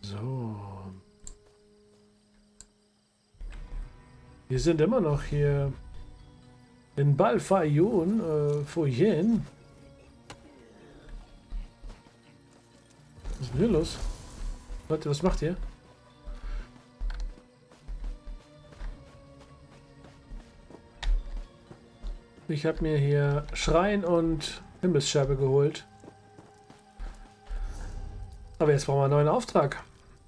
So. Wir sind immer noch hier in Balfayon, Foyen. Was ist denn hier los? Leute, was macht ihr? Ich habe mir hier Schrein und Himmelsscherbe geholt. Aber jetzt brauchen wir einen neuen Auftrag.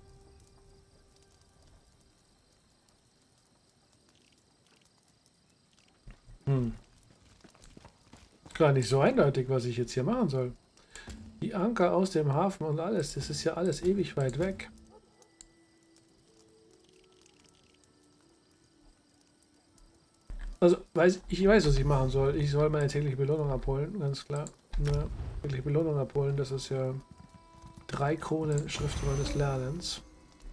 Gar nicht so eindeutig, was ich jetzt hier machen soll. Die Anker aus dem Hafen und alles, das ist ja alles ewig weit weg. Also, ich weiß, was ich machen soll. Ich soll meine tägliche Belohnung abholen, ganz klar. Eine tägliche Belohnung abholen, das ist ja 3 Kronen Schriftrolle des Lernens.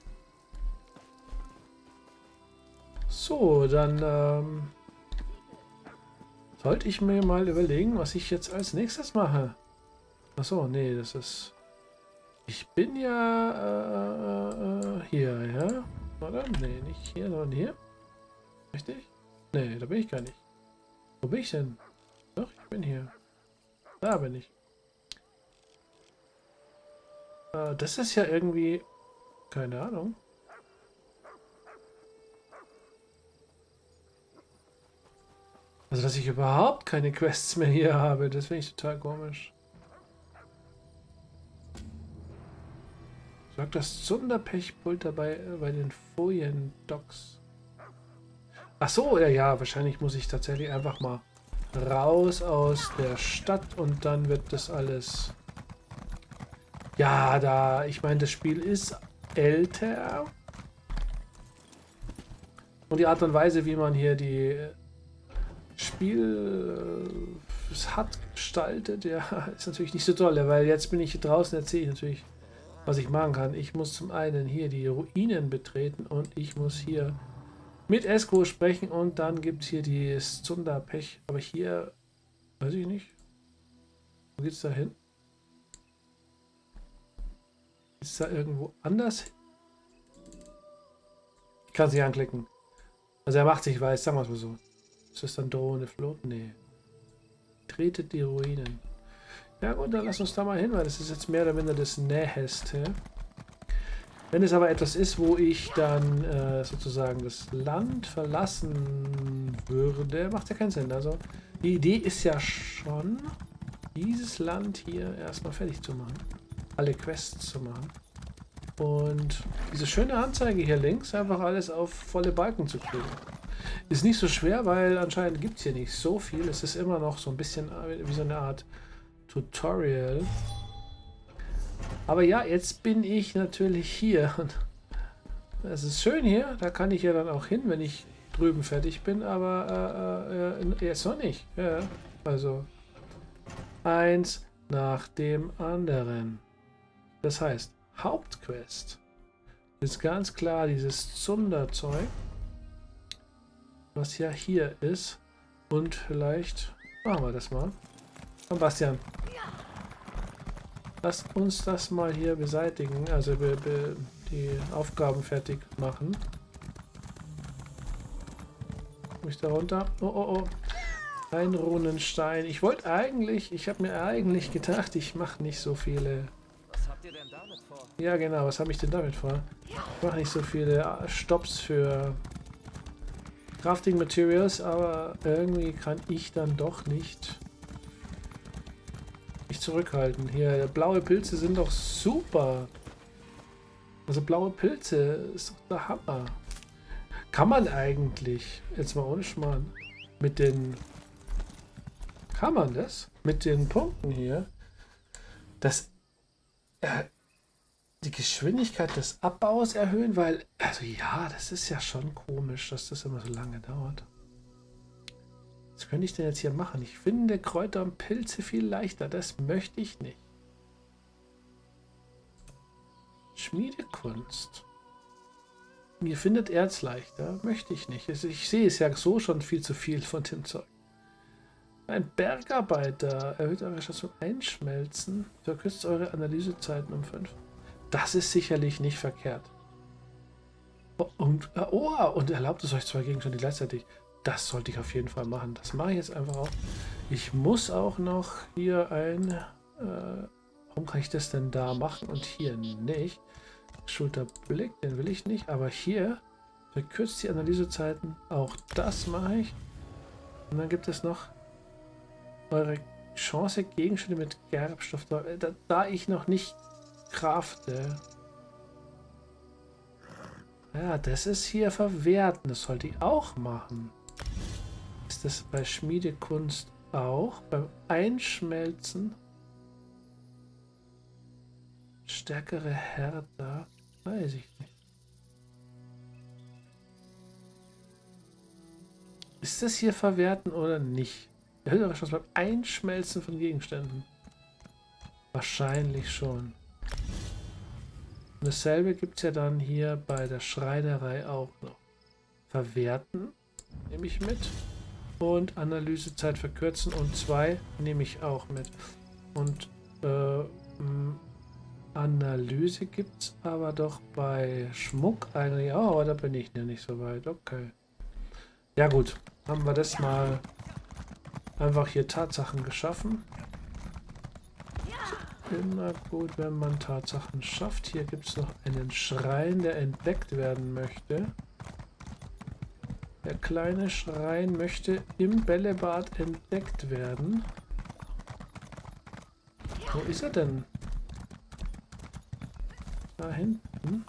So, dann sollte ich mir mal überlegen, was ich jetzt als nächstes mache. Achso, nee, das ist... Ich bin ja hier, ja? Oder? Nee, nicht hier, sondern hier. Richtig? Nee, da bin ich gar nicht. Wo bin ich denn? Doch, ich bin hier. Da bin ich. Das ist ja irgendwie... Keine Ahnung. Also, dass ich überhaupt keine Quests mehr hier habe, das finde ich total komisch. Sagt das Sonderpechpult bei den Foyen-Docks. Ach so, ja, wahrscheinlich muss ich tatsächlich einfach mal raus aus der Stadt und dann wird das alles... Ja, ich meine, das Spiel ist älter. Und die Art und Weise, wie man hier die Spiel hat gestaltet, ja, ist natürlich nicht so toll, weil jetzt bin ich hier draußen, erzähle ich natürlich, was ich machen kann. Ich muss zum einen hier die Ruinen betreten und ich muss hier mit Esko sprechen und dann gibt es hier die Sonderpech. Aber hier, weiß ich nicht. Wo geht's da hin? Ist da irgendwo anders hin? Ich kann es nicht anklicken. Also er macht sich weiß, sagen wir es mal so. Ist das dann drohende Flut? Nee. Tretet die Ruinen. Ja gut, dann lass uns da mal hin, weil das ist jetzt mehr oder minder das Näheste. Wenn es aber etwas ist, wo ich dann sozusagen das Land verlassen würde, macht ja keinen Sinn. Also die Idee ist ja schon, dieses Land hier erstmal fertig zu machen. Alle Quests zu machen. Und diese schöne Anzeige hier links einfach alles auf volle Balken zu kriegen. Ist nicht so schwer, weil anscheinend gibt es hier nicht so viel. Es ist immer noch so ein bisschen wie so eine Art Tutorial. Aber ja, jetzt bin ich natürlich hier. Es ist schön hier. Da kann ich ja dann auch hin, wenn ich drüben fertig bin. Aber jetzt noch nicht. Ja, also eins nach dem anderen. Das heißt, Hauptquest ist ganz klar dieses Zunderzeug, was ja hier ist. Und vielleicht machen wir das mal. Komm, Bastian. Lass uns das mal hier beseitigen. Also die Aufgaben fertig machen. Komm ich da runter? Oh. Ein Runenstein. Ich wollte eigentlich, ich habe mir eigentlich gedacht, ich mache nicht so viele... Was habt ihr denn damit vor? Ja, genau, was habe ich denn damit vor? Ich mache nicht so viele Stops für Crafting Materials, aber irgendwie kann ich dann doch nicht zurückhalten. Hier, blaue Pilze sind doch super. Also blaue Pilze ist doch der Hammer. Kann man eigentlich, jetzt mal ohne Schmarrn, mit den... Kann man das? Mit den Punkten hier, das... die Geschwindigkeit des Abbaus erhöhen, weil, also ja, das ist ja schon komisch, dass das immer so lange dauert. Was könnte ich denn jetzt hier machen? Ich finde Kräuter und Pilze viel leichter, das möchte ich nicht. Schmiedekunst. Mir findet Erz leichter, möchte ich nicht. Also ich sehe es ja so schon viel zu viel von dem Zeug. Ein Bergarbeiter erhöht eure Chance zum Einschmelzen, verkürzt eure Analysezeiten um 5. Das ist sicherlich nicht verkehrt. Und erlaubt es euch 2 Gegenstände gleichzeitig. Das sollte ich auf jeden Fall machen. Das mache ich jetzt einfach auch. Ich muss auch noch hier ein... warum kann ich das denn da machen und hier nicht? Schulterblick, den will ich nicht. Aber hier verkürzt die Analysezeiten. Auch das mache ich. Und dann gibt es noch eure Chance, Gegenstände mit Gerbstoff. Da ich noch nicht crafte. Ja, das ist hier verwerten. Das sollte ich auch machen. Ist das bei Schmiedekunst auch? Beim Einschmelzen? Stärkere Härter? Weiß ich nicht. Ist das hier verwerten oder nicht? Erhöhte Chance beim Einschmelzen von Gegenständen. Wahrscheinlich schon. Und dasselbe gibt es ja dann hier bei der Schreinerei auch noch. Verwerten nehme ich mit. Und Analysezeit verkürzen. Und 2 nehme ich auch mit. Und Analyse gibt es aber doch bei Schmuck eigentlich. Oh, aber da bin ich ja nicht so weit. Okay. Ja gut, haben wir das mal einfach hier Tatsachen geschaffen. Immer gut, wenn man Tatsachen schafft. Hier gibt es noch einen Schrein, der entdeckt werden möchte. Der kleine Schrein möchte im Bällebad entdeckt werden. Wo ist er denn? Da hinten.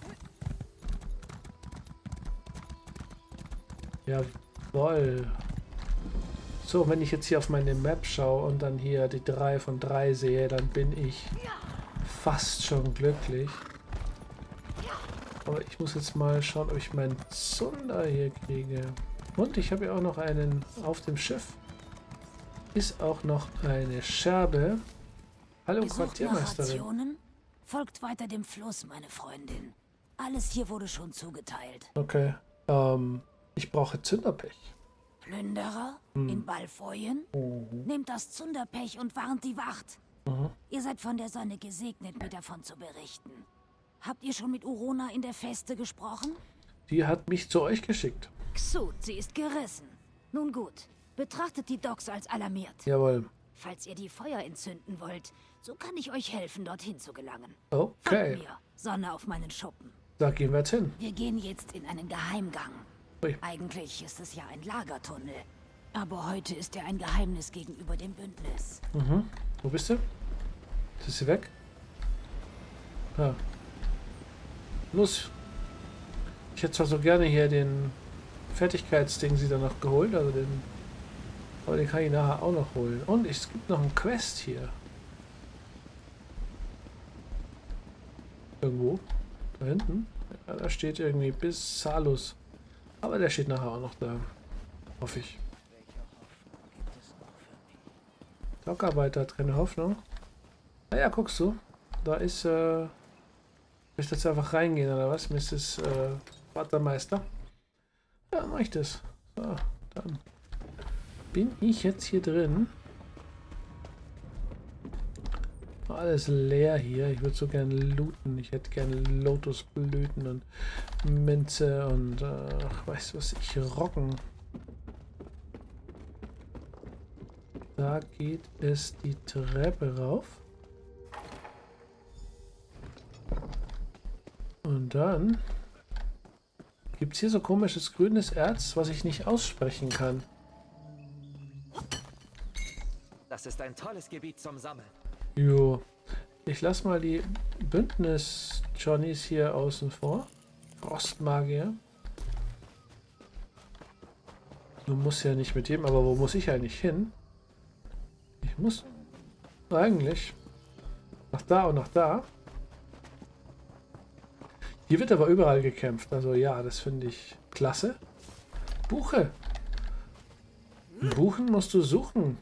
Jawohl. So, wenn ich jetzt hier auf meine Map schaue und dann hier die 3 von 3 sehe, dann bin ich fast schon glücklich. Aber ich muss jetzt mal schauen, ob ich meinen Zunder hier kriege. Und ich habe ja auch noch einen auf dem Schiff. Ist auch noch eine Scherbe. Hallo Quartiermeisterin. Folgt weiter dem Fluss, meine Freundin. Alles hier wurde schon zugeteilt. Okay. Ich brauche Zünderpech. Plünderer in Balfoyen? Nehmt das Zunderpech und warnt die Wacht. Ihr seid von der Sonne gesegnet, mir davon zu berichten. Habt ihr schon mit Urona in der Feste gesprochen? Die hat mich zu euch geschickt. Xut, sie ist gerissen. Nun gut, betrachtet die Docks als alarmiert. Jawohl. Falls ihr die Feuer entzünden wollt, so kann ich euch helfen, dorthin zu gelangen. Okay. Folgt mir, Sonne auf meinen Schuppen. Da gehen wir jetzt hin. Wir gehen jetzt in einen Geheimgang. Ui. Eigentlich ist es ja ein Lagertunnel. Aber heute ist er ein Geheimnis gegenüber dem Bündnis. Wo bist du? Ist sie weg? Ja. Los. Ich hätte zwar so gerne hier den Fertigkeitsding sie dann noch geholt, also den. Aber den kann ich nachher auch noch holen. Und es gibt noch einen Quest hier. Irgendwo. Da hinten. Ja, da steht irgendwie bis Salus. Aber der steht nachher auch noch da. Hoffe ich. Dockarbeiter hat keine Hoffnung. Naja, guckst du. Da ist, ich jetzt einfach reingehen, oder was? Mrs. Watermeister. Ja, mach ich das. So, dann bin ich jetzt hier drin. Alles leer hier. Ich würde so gerne looten. Ich hätte gerne Lotusblüten und Minze und weißt du was, ich rocken. Da geht es die Treppe rauf. Und dann gibt es hier so komisches grünes Erz, was ich nicht aussprechen kann. Das ist ein tolles Gebiet zum Sammeln. Jo. Ich lasse mal die Bündnis-Johnnies hier außen vor. Frostmagier. Du musst ja nicht mit dem, aber wo muss ich eigentlich hin? Ich muss eigentlich nach da und nach da. Hier wird aber überall gekämpft. Also ja, das finde ich klasse. Buche. Buchen musst du suchen.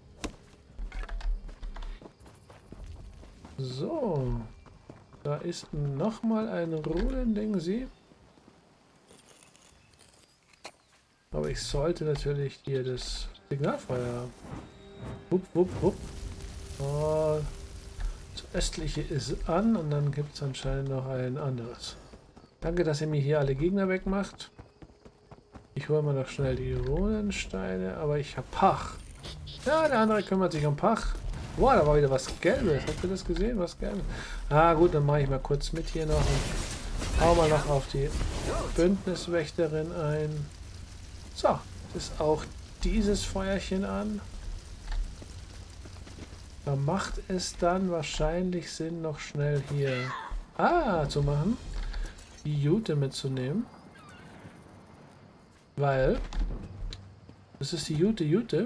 So. Da ist nochmal ein Rudending, sie. Aber ich sollte natürlich hier das Signalfeuer haben. Wupp, wupp, wupp. Oh, Das östliche ist an und dann gibt es anscheinend noch ein anderes. Danke, dass ihr mir hier alle Gegner wegmacht. Ich hole mal noch schnell die Runensteine, aber ich habe Pach. Ja, der andere kümmert sich um Pach. Boah, da war wieder was Gelbes. Habt ihr das gesehen? Was Gelbes? Ah gut, dann mache ich mal kurz mit hier noch und hau mal noch auf die Bündniswächterin ein. So, ist auch dieses Feuerchen an. Da macht es dann wahrscheinlich Sinn, noch schnell hier zu machen. Die Jute mitzunehmen. Weil das ist die Jute.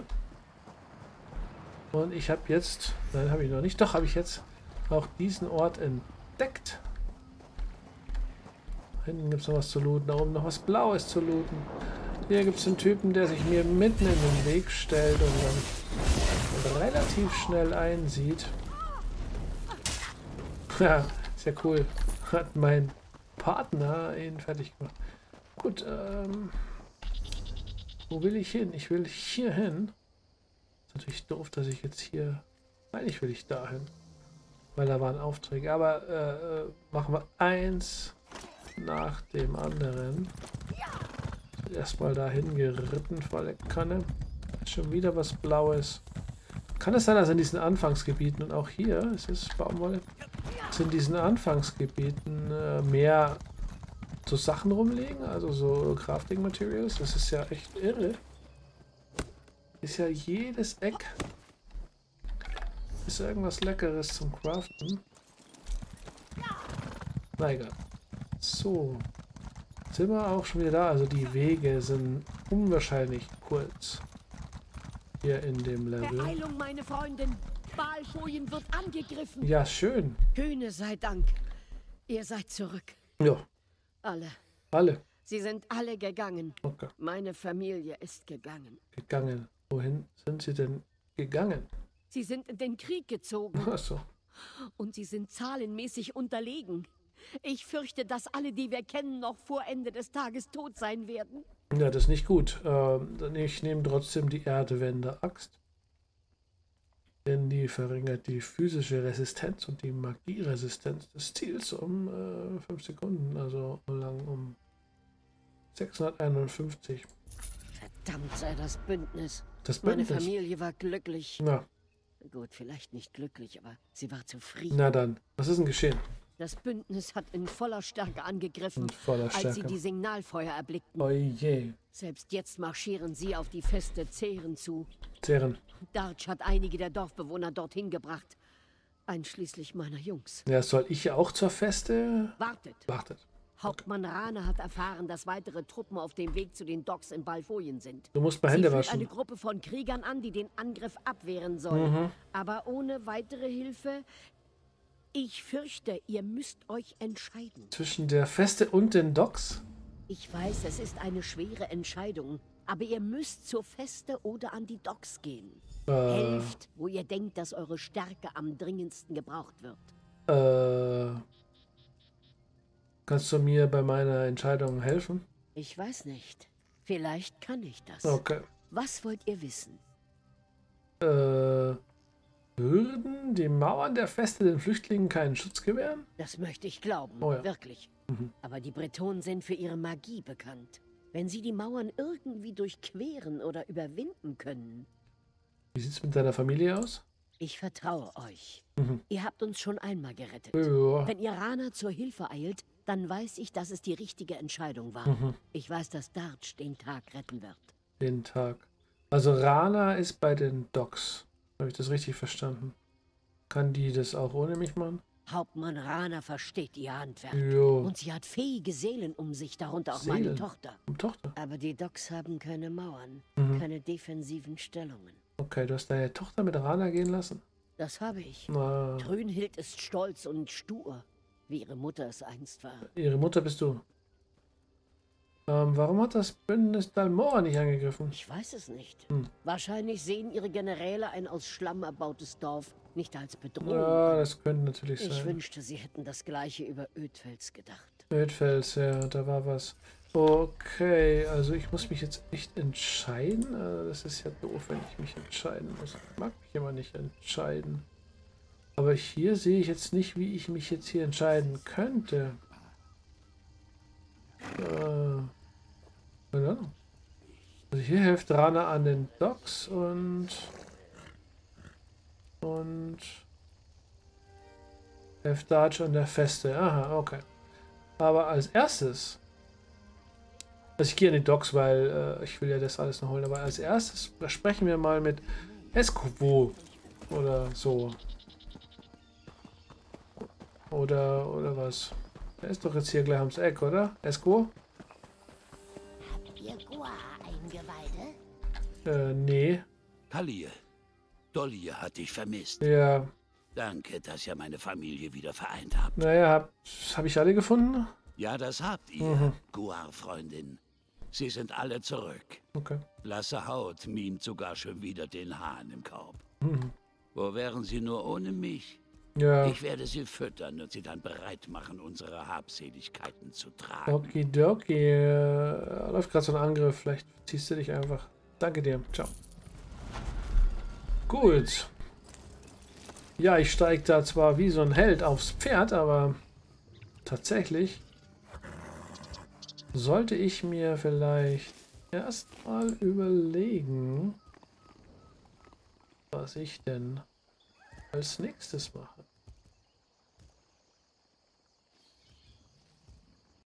Und ich habe jetzt, nein, habe ich noch nicht, doch habe ich jetzt auch diesen Ort entdeckt. Da hinten gibt es noch was zu looten, da oben noch was Blaues zu looten. Hier gibt es einen Typen, der sich mir mitten in den Weg stellt und dann relativ schnell einsieht. Ja, ist ja cool. Hat mein Partner ihn fertig gemacht. Gut, wo will ich hin? Ich will hier hin. Ist natürlich doof, dass ich jetzt hier... Eigentlich will ich dahin. Weil da waren Aufträge. Aber machen wir eins nach dem anderen. Erstmal dahin geritten vor der Kanne. Schon wieder was Blaues. Kann es sein, dass in diesen Anfangsgebieten und auch hier, es ist Baumwolle, dass in diesen Anfangsgebieten mehr so Sachen rumliegen, also so Crafting Materials? Das ist ja echt irre. Ist ja jedes Eck ist irgendwas Leckeres zum Craften. Na egal. So. Sind wir auch schon wieder da? Also die Wege sind unwahrscheinlich kurz. Hier in dem Level. Beeilung, meine Freundin. Balfoyen wird angegriffen. Ja, schön. Höhne sei Dank. Ihr seid zurück. Ja. Alle. Alle. Sie sind alle gegangen. Okay. Meine Familie ist gegangen. Gegangen. Wohin sind sie denn gegangen? Sie sind in den Krieg gezogen. Ach so. Und sie sind zahlenmäßig unterlegen. Ich fürchte, dass alle, die wir kennen, noch vor Ende des Tages tot sein werden. Ja, das ist nicht gut. Ich nehme trotzdem die Erdwende-Axt. Denn die verringert die physische Resistenz und die Magieresistenz des Ziels um 5 Sekunden. Also um 651. Verdammt sei das Bündnis. Das Bündnis? Meine Familie war glücklich. Na. Gut, vielleicht nicht glücklich, aber sie war zufrieden. Na dann, was ist denn geschehen? Das Bündnis hat in voller Stärke angegriffen, voller Stärke. als sie die Signalfeuer erblickten. Oh je. Selbst jetzt marschieren sie auf die Feste Zeren zu. Zeren. Darch hat einige der Dorfbewohner dorthin gebracht, einschließlich meiner Jungs. Ja, soll ich ja auch zur Feste? Wartet! Wartet. Hauptmann Rane hat erfahren, dass weitere Truppen auf dem Weg zu den Docks in Balfoyen sind. Du musst mal Sie Hände führt waschen. eine Gruppe von Kriegern an, die den Angriff abwehren soll. Aber ohne weitere Hilfe... Ich fürchte, ihr müsst euch entscheiden. Zwischen der Feste und den Docks? Ich weiß, es ist eine schwere Entscheidung. Aber ihr müsst zur Feste oder an die Docks gehen. Helft, wo ihr denkt, dass eure Stärke am dringendsten gebraucht wird. Kannst du mir bei meiner Entscheidung helfen? Ich weiß nicht. Vielleicht kann ich das. Okay. Was wollt ihr wissen? Würden die Mauern der Feste den Flüchtlingen keinen Schutz gewähren? Das möchte ich glauben, Oh ja. wirklich. Aber die Bretonen sind für ihre Magie bekannt. Wenn sie die Mauern irgendwie durchqueren oder überwinden können. Wie sieht's mit deiner Familie aus? Ich vertraue euch. Ihr habt uns schon einmal gerettet. Ja. Wenn ihr Rana zur Hilfe eilt, dann weiß ich, dass es die richtige Entscheidung war. Ich weiß, dass Darch den Tag retten wird. Den Tag. Also Rana ist bei den Docks. Habe ich das richtig verstanden? Kann die das auch ohne mich machen? Hauptmann Rana versteht ihr Handwerk. Jo. Und sie hat fähige Seelen um sich, darunter auch Seelen? meine Tochter. Und Tochter? Aber die Docks haben keine Mauern, keine defensiven Stellungen. Okay, du hast deine Tochter mit Rana gehen lassen? Das habe ich. Na, Grünhild ist stolz und stur, wie ihre Mutter es einst war. ihre Mutter bist du. Warum hat das Bündnis Dalmor nicht angegriffen? Ich weiß es nicht. Wahrscheinlich sehen ihre Generäle ein aus Schlamm erbautes Dorf nicht als Bedrohung. Ja, das könnte natürlich Ich sein. wünschte, sie hätten das Gleiche über Ödfels gedacht. Ödfels, ja, da war was. Okay, also ich muss mich jetzt echt entscheiden. Das ist ja doof, wenn ich mich entscheiden muss. Ich mag mich immer nicht entscheiden. Aber hier sehe ich jetzt nicht, wie ich mich jetzt hier entscheiden könnte. Keine Ahnung. Also hier hilft Rana an den Docks und hilft Dutch an der Feste. Aha, okay. Aber als erstes, also ich gehe an die Docks, weil ich will ja das alles noch holen, aber als erstes sprechen wir mal mit Escovo oder so. Oder was? Der ist doch jetzt hier gleich ums Eck, oder? Esco? Habt ihr Gua Eingeweide? Nee. Talir, Dolly hat dich vermisst. Ja. Danke, dass ihr meine Familie wieder vereint habt. Naja, hab ich alle gefunden? Ja, das habt ihr, Guar-Freundin. Sie sind alle zurück. Okay. Blasse Haut mimt sogar schon wieder den Hahn im Korb. Wo wären sie nur ohne mich? Ja. Ich werde sie füttern und sie dann bereit machen, unsere Habseligkeiten zu tragen. Okidoki. Läuft gerade so ein Angriff. Vielleicht ziehst du dich einfach. Danke dir. Ciao. Gut. Ja, ich steige da zwar wie so ein Held aufs Pferd, aber tatsächlich sollte ich mir vielleicht erstmal überlegen, was ich denn als nächstes mache.